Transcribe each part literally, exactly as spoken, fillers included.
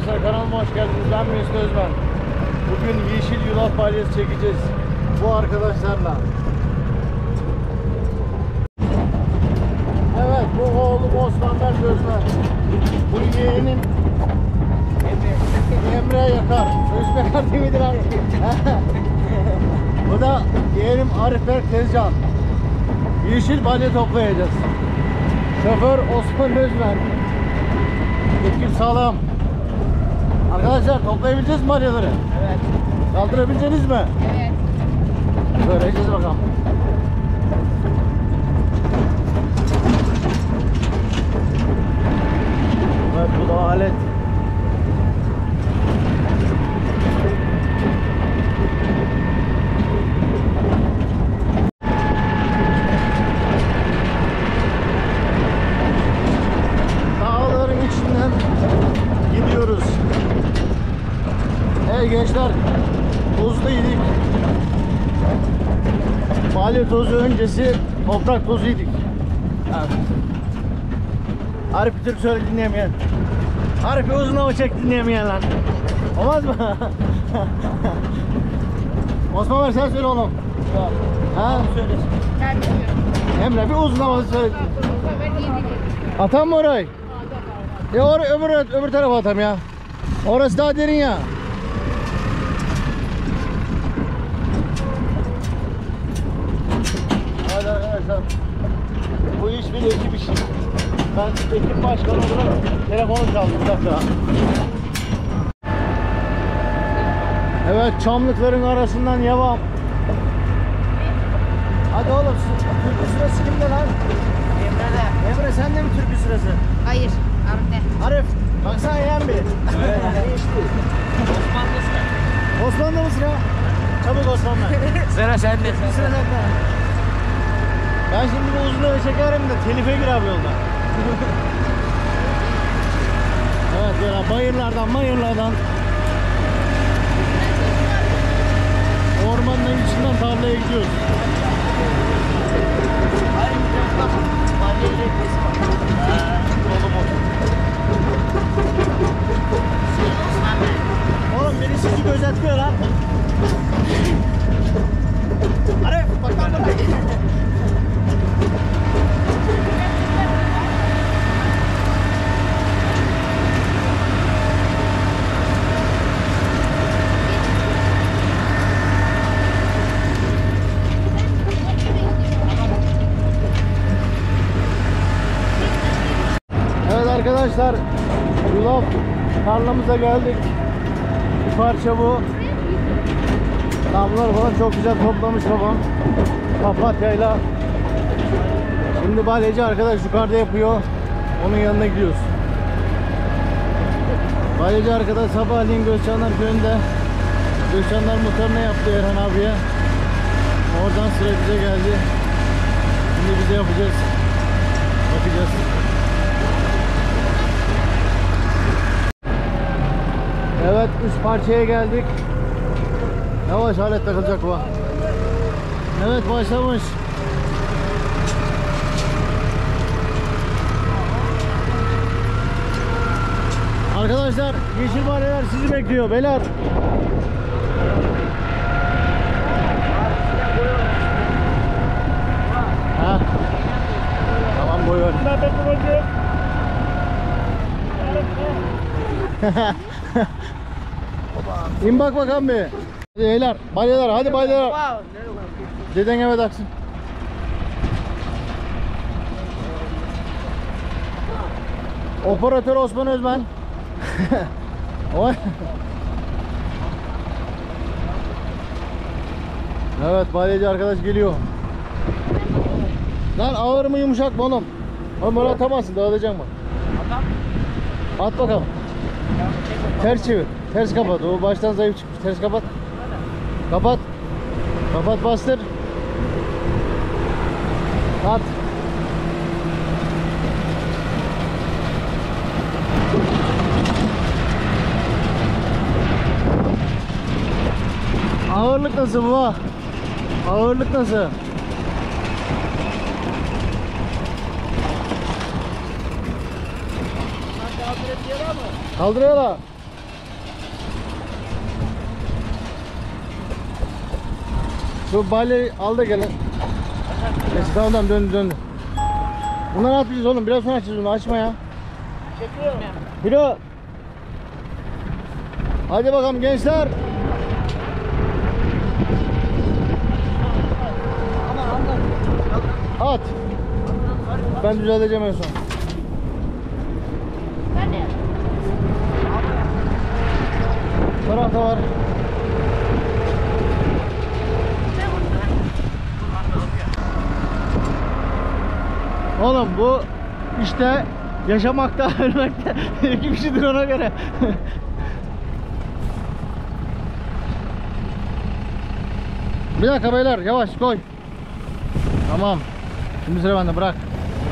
arkadaşlar, kanalıma hoş geldiniz. Ben Mesut Özmen. Bugün yeşil yulaf balyası çekeceğiz bu arkadaşlarla. Evet, bu oğlum Osman Berk Özmen. Bu yeğenim Emre Yakar. Özbek Yakar değil midir abi? Bu da yeğenim Arif Berk Tezcan. Yeşil balya toplayacağız. Şoför Osman Özmen. Ekip sağlam. Arkadaşlar, toplayabileceğiz mi balyaları? Evet. Kaldırabileceğiniz mi? Evet. Göreceğiz bakalım. Evet, bu da alet. Dağların içinden gidiyoruz. Hey gençler, tozlu yedik. Balya tozu öncesi toprak tozu yedik. Evet. Arif bir Türk söyle dinleyemeyen. Arif bir uzun hava çek dinleyemeyen lan. Olmaz mı? Osman ver, sen söyle oğlum. Ha? Ben biliyorum. Emre bir uzun hava söyle. Ben iyi biliyorum. Atam mı orayı? Ya or öbür öbür tarafa atam ya. Orası daha derin ya. Hadi arkadaşlar. Bu iş bir ekip işi. Ben ekip başkanı olarak telefonu çaldım bir dakika. Evet, çamlıkların arasından devam. Hadi oğlum, türkü sırası kimde lan? Emre'de. Emre, sen de mi türkü sırası? Hayır. Arif'te. Arif, baksana yeğen bir. Evet. Osmanlı'sın. Osmanlı mısın ya? Çabuk Osmanlı. Sıra sende. Bir sıra sende. Ben şimdi bu uzunları çekerim de telife gir abi yolda. Evet, böyle bayırlardan bayırlardan ormanın içinden tarlaya gidiyoruz. Oğlum beni sizi gözetliyor lan. Arif bak lan buraya. Evet arkadaşlar, yulaf tarlamıza geldik. Bir parça bu. Damlar falan çok güzel toplamış babam. Papatyayla. Şimdi balyacı arkadaş yukarıda yapıyor. Onun yanına gidiyoruz. Balyacı arkadaş sabahleyin Göçanlar köyünde Göçanlar muhtarına yaptı Erhan abiye. Oradan sıra bize geldi. Şimdi bize yapacağız. Bakacağız. Evet, üst parçaya geldik. Yavaş, alet takılacak bu. Evet, başlamış. Arkadaşlar, yeşil balyalar sizi bekliyor beyler. Ha. Tamam, boy ver. İn bak bakalım bir. Hadi beyler, balyalar, hadi balyalar. Deden eve taksın. Operatör Osman Özmen. Evet, balyacı arkadaş geliyor. Lan ağır mı yumuşak mı oğlum? Oğlum böyle atamazsın, dağılacak mı? At bakalım. Ters çevir. Ters kapat. O baştan zayıf çıkmış. Ters kapat. Kapat. Kapat, bastır. At. Ağırlık nasıl bu? Ağırlık nasıl? Kaldırıyorlar. Şu balyeyi al da gel. Neyse tamam tamam döndü döndü. Bunları atmayacağız oğlum. Biraz sonra açacağız bunu. Açma ya. Çekiyorum. Hiro. Hadi bakalım gençler. At. Ben düzelteceğim en son. Ben de. Bu tarafta var. Oğlum bu işte yaşamakta, ölmekte iki kişidir ona göre. Bir dakika beyler, yavaş koy. Tamam. Şimdi sıra bende, bırak.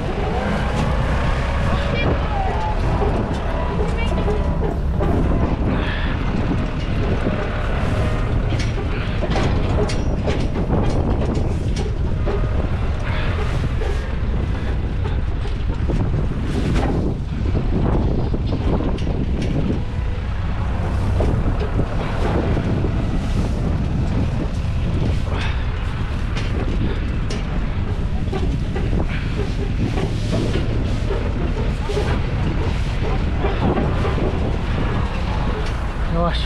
Yavaş.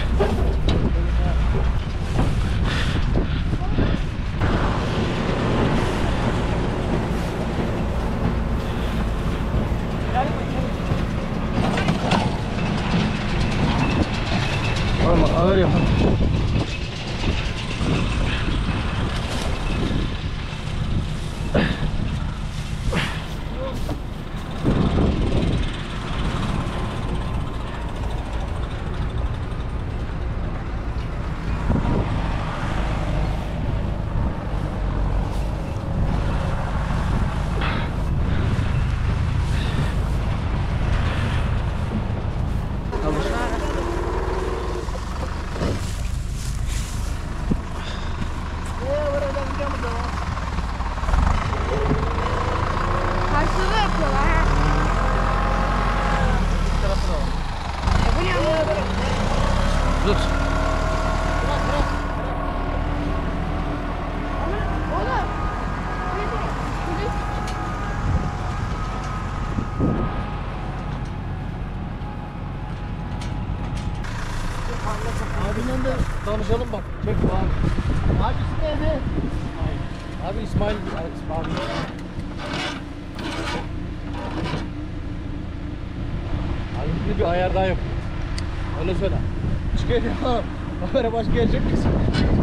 Oğlum ağır yapın. Karşılığı yapıyorlar ha. E bu ne ama? Tut. Oğlum. Abinle de tanışalım bak. Çek bu abi. Abisi neydi? Abi İsmail. Abi. Abi şimdi bir ayar daha yap. Öyle söyle. Çıkıyor oğlum. Kamera başka gelecek misin?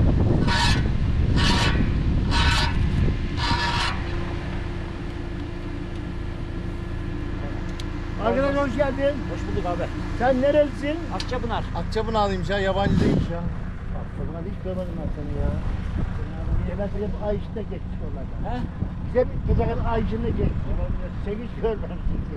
Arkadaş hoş geldin. Hoş bulduk abi. Sen nerelisin? Akçapınar. Akçapınar'lıymış ya, yabancı değilmiş ya. Bak, hiç görmedim ben seni ya. Ben seni hep ay içinde geçmiş onlardan. He? Biz hep gece kadar ay içinde geçtik. Seni hiç görmedim çünkü.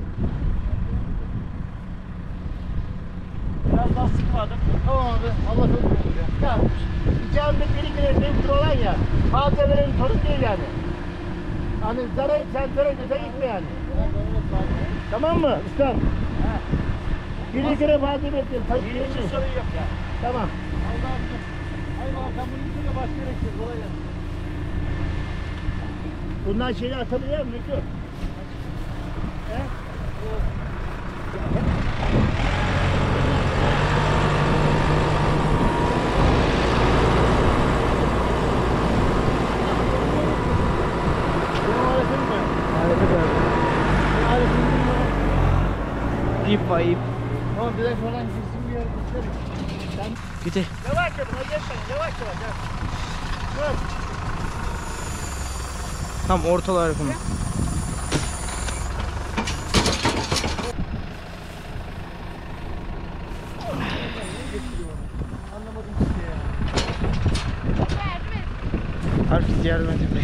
Biraz daha sıkmadım. Tamam abi, Allah çok memnun ya. Ya, hikayemde biri girer, benim olan ya. Hazrelerin torun değil yani. Hani zarar, sen zarar desen gitme yani. Tamam mı ustam? Biri girer Hazrelerin ettim. Benim için sorun yok ya. Tamam. Hayır sen bunu gitsin de başka yere gideceğiz. Kolay gelsin. Bundan şeyi atabiliyor musun? Dur. He? İp var ip. Tamam direkt falan gitsin bir yere gitsin. Sen Gitti. Yavaş yapın, acele etmeyin. Yavaş yavaş. yavaş. Dur. Tam ortalar yapımı. anlamadım ki ya. Harf yardım edin.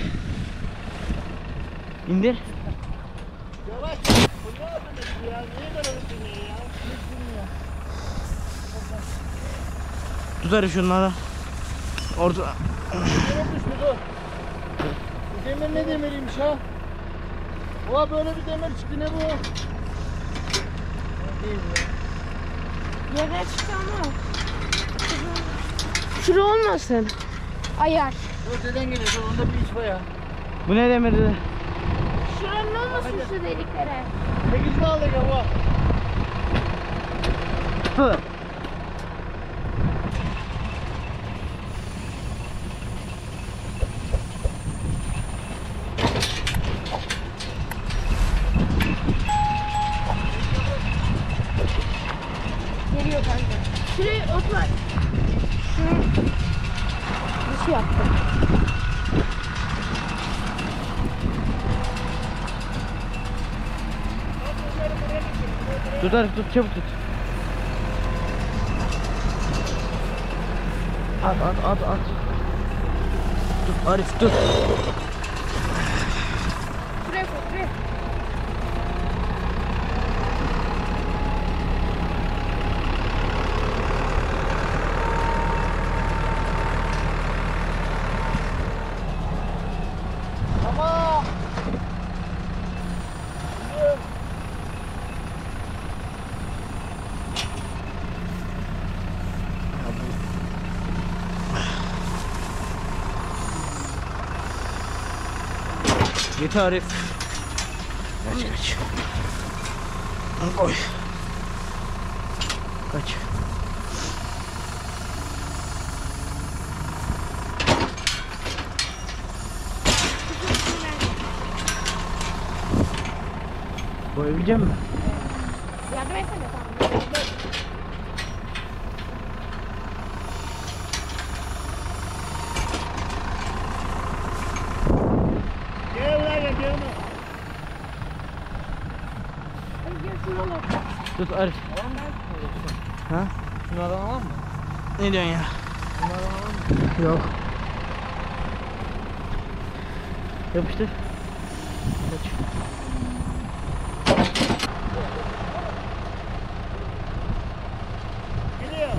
İndir. Yavaş. Bu ne yapıyorsun ya? Niye böyle yapıyorsun ya? Tutar şunları. Orta. Demir düştü dur. Bu demir ne demiriymiş ha? Oha böyle bir demir çıktı, ne bu? Değil ya. Yere çıktı ama. Şura olmasın. Ayar. Öteden geliyor. Onda bir iş var ya. Bu ne demirdi? Şuranın olmasın şu deliklere. sekiz mi aldık ya bu? Hı. Geliyor kanka. Şuraya otur. Şunu nasıl yaptım? Tut Arif tut çabuk tut. At at at at. Tut Arif tut. Şuraya koy, şuraya. Tamam. Git Arif. Kaç kaç. Oy. Kaç. Koyabilecek misin? Yardım etsene tamam. Gel lan gel gel. Hadi gel şunu alalım. Tut Arif. Ha? Şunlardan alalım mı? Ne diyorsun ya? Şunlardan alalım mı? Yok. Yapıştır. Kaç. Geliyor.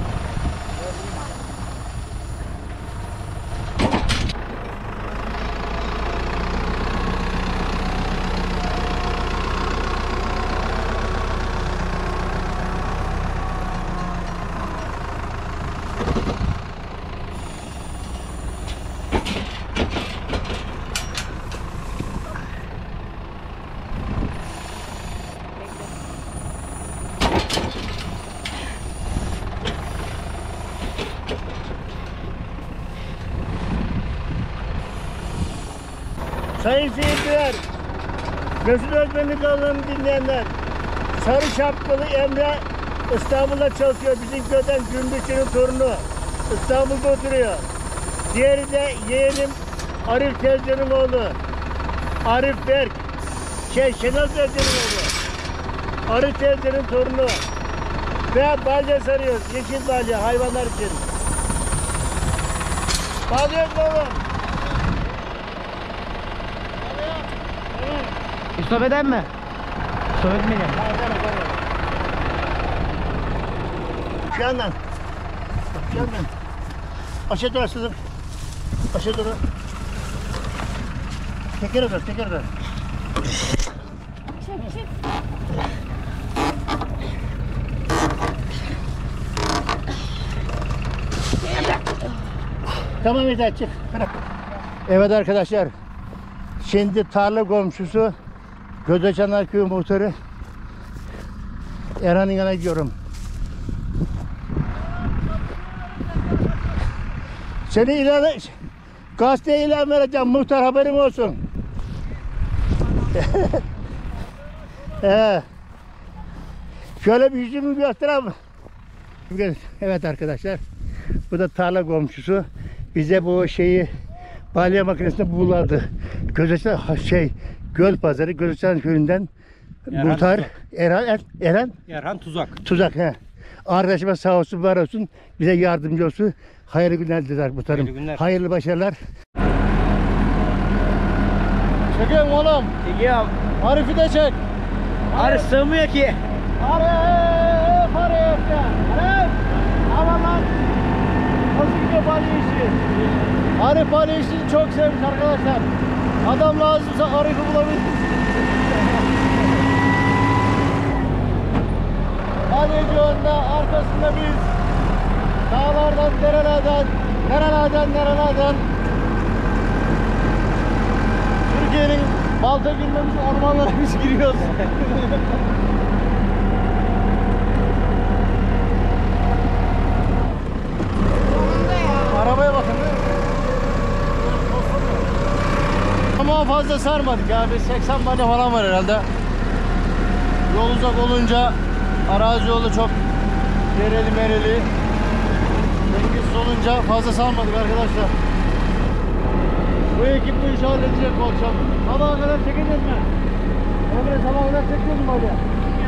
Sayın seyirciler, Mesut Özmen'in kanalını dinleyenler, sarı şapkalı Emre İstanbul'da çalışıyor. Bizim köyden Gümbüşçü'nün torunu. İstanbul'da oturuyor. Diğeri de yeğenim Arif Tezcan'ın oğlu. Arif Berk. Şey, Şenol Tezcan'ın oğlu. Arif Tezcan'ın torunu. Ve balya sarıyoruz. Yeşil balya hayvanlar için. Bağlıyoruz oğlum. Stop eden mi? Stop etmeyeceğim. Şu yandan. Şu yandan. Aşağı doğru sızım. Aşağı doğru. Tekere ver, tekere ver. Çek çek. Tamam yeter, çık. Bırak. Evet arkadaşlar. Şimdi tarla komşusu Gözeçanlar Köyü muhtarı Erhan'ın yanına gidiyorum. Seni ilan, gazeteye ilan vereceğim, muhtar haberim olsun. Ee, şöyle bir yüzümü göstereyim. Evet arkadaşlar, bu da tarla komşusu. Bize bu şeyi balya makinesinde buladı. Gözeçan şey Göl Pazarı Gözeçan Köyü'nden Erhan muhtar Tuzak. Erhan Erhan Erhan Tuzak. Tuzak he. Arkadaşıma sağ olsun var olsun bize yardımcı olsun. Hayırlı günler diler muhtarım. Hayırlı günler. Hayırlı başarılar. Çekiyorum oğlum. Çekiyorum. Arif'i de çek. Arif sığmıyor ki. Arif! Arif ya! Arif! Aman lan! Nasıl gidiyor balya işi? Arif balya işini çok sevmiş arkadaşlar. Adam lazımsa Arif'i bulabilir. Balyacı önde, arkasında biz. Dağlardan, derelerden, nerelerden, nerelerden Türkiye'nin balta girmemiş ormanlara biz giriyoruz. Sonunda ya. Arabaya bakın. Ama fazla sarmadık ya. Biz seksen bane falan var herhalde. Yol uzak olunca arazi yolu çok dereli mereli. Dengesiz olunca fazla sarmadık arkadaşlar. Bu ekip bu işi halledecek bu akşam. Sabaha kadar çekeceğiz mi? Emre sabaha kadar çekiyoruz mu Ali?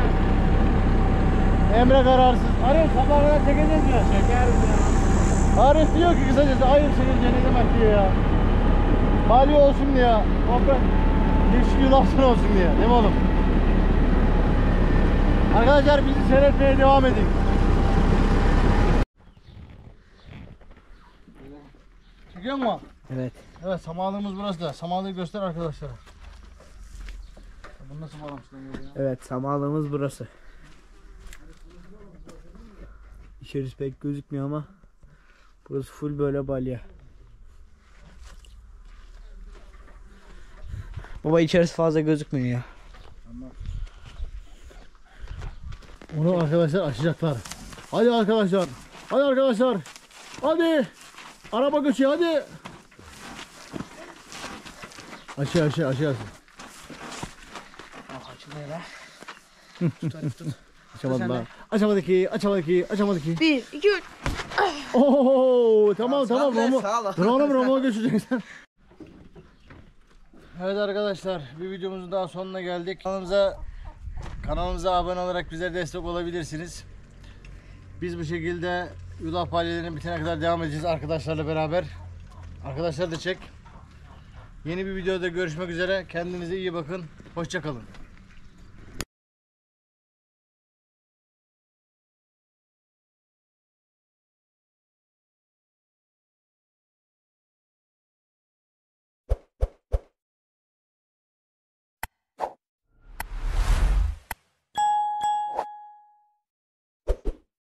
Emre kararsız. Arif sabaha kadar çekeceğiz mi? Çekeriz ya. Arif diyor ki kısacası ayıp çekince ne demek diyor ya. Mali olsun diye. Toprak ilişki lafsın olsun diye. Değil mi oğlum? Arkadaşlar bizi seyretmeye devam edin. Çekiyor mu? Evet. Evet, samanlığımız burası da. Samanlığı göster arkadaşlara. Bunu nasıl bağlamışlar ya? Evet, samanlığımız burası. İçerisi pek gözükmüyor ama burası full böyle balya. Baba içerisi fazla gözükmüyor ya. Onu arkadaşlar açacaklar. Hadi arkadaşlar. Hadi arkadaşlar. Hadi. Araba göçüyor hadi. Aşağı aşağı aşağı. Ah açılıyor lan. Açamadı daha. Açamadı ki, açamadı ki, açamadı ki. Bir, iki, üç. Oo, tamam Sağ tamam ol, Romo. sağ ol. Romo Romo göçeceksin. Evet arkadaşlar, bir videomuzun daha sonuna geldik. Kanalımıza kanalımıza abone olarak bize destek olabilirsiniz. Biz bu şekilde yulaf balyalarının bitene kadar devam edeceğiz arkadaşlarla beraber. Arkadaşlar da çek. Yeni bir videoda görüşmek üzere. Kendinize iyi bakın. Hoşça kalın.